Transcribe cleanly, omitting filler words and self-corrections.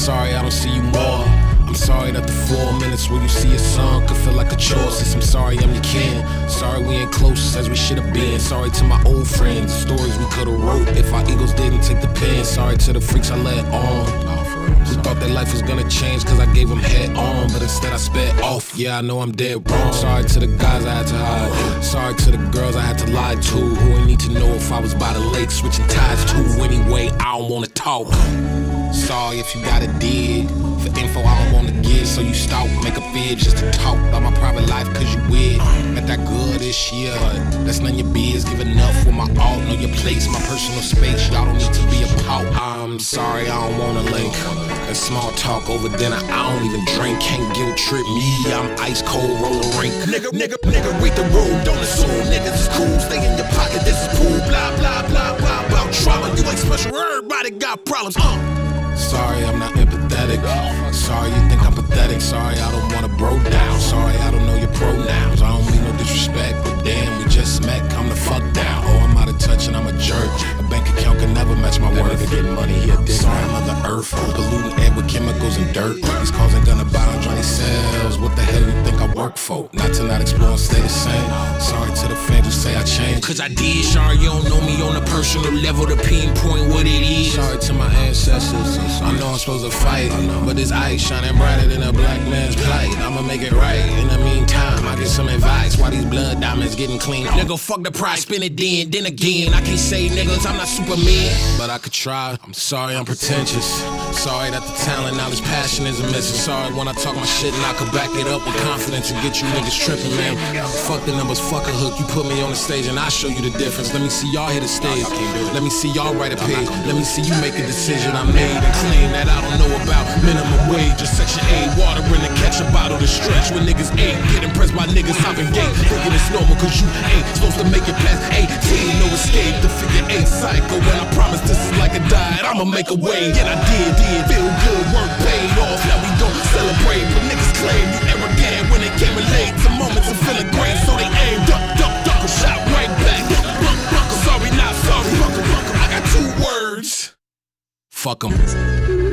sorry I don't see you more. I'm sorry that the 4 minutes where you see a song could feel like a chore. Since I'm sorry I'm your kin. Sorry we ain't close as we should've been. Sorry to my old friends, stories we could've wrote if our egos didn't take the pen. Sorry to the freaks I let on, who thought that life was gonna change cause I gave them head on, but instead I sped off. Yeah, I know I'm dead wrong. Sorry to the guys I had to hide. Sorry to the girls I had to lie to, who ain't need to know if I was by the lake switching tides too. Anyway, I don't wanna talk. Sorry if you gotta dig for info I don't wanna give, so you stalk, make a vid just to talk about my private life cause you weird. Met that girl this year, but that's none of your biz. Give enough with my alt, know your place, my personal space. Y'all don't need to be a pout. I'm sorry I don't wanna link. That small talk over dinner, I don't even drink. Can't guilt trip me, I'm ice cold roller rink. Nigga, read the room, don't assume niggas is cool. Stay in your pocket, this is cool. Blah, blah, blah, blah, about trauma. You ain't special, everybody got problems, Sorry, I'm not empathetic. Sorry, you think I'm pathetic. Sorry, I don't wanna bro down. Sorry, I don't know your pronouns. I don't mean no disrespect, but damn, we just met. Come the fuck down. Oh, I'm out of touch and I'm a jerk. A bank account can never match my worth. Nigga getting money, he a dick. Sorry, Mother Earth. Polluting air with chemicals and dirt. These cars ain't gonna buy on Johnny cells. What the hell do you think I work for? Not to not explore and stay the same. Sorry to the fans who say I changed, cause I did. Sorry, you don't know me on a personal level to pinpoint what it is. Sorry to my ancestors. I know I'm supposed to fight, but this ice shining brighter than a black man's plight. I'ma make it right. In the meantime, I get some advice. Why these blood diamonds getting clean? Nigga, fuck the price, spin it then again. I can't say niggas, I'm not Superman, but I could try. I'm sorry I'm pretentious. Sorry that the talent, knowledge, passion isn't missing. Sorry when I talk my shit and I could back it up with confidence and get you niggas tripping, man. Fuck the numbers, fuck a hook. You put me on the stage and I show you the difference. Let me see y'all hit the stage. Let me see y'all write a page. Let me see you make a decision I made and claim that I don't know about minimum wage or Section 8. Water in the ketchup bottle to stretch when niggas ain't get impressed by niggas hopping gate. Thinking it's normal cause you ain't supposed to make it past 18. No escape, the figure 8 cycle. When I promise this is like a diet, I'ma make a way. And I did. Feel good, work paid off. Now we gon' celebrate. But niggas claim you arrogant when they can't relate to moments of feeling great. So they aim, duck, or shot right back. Sorry, not sorry. I got 2 words. Fuck 'em.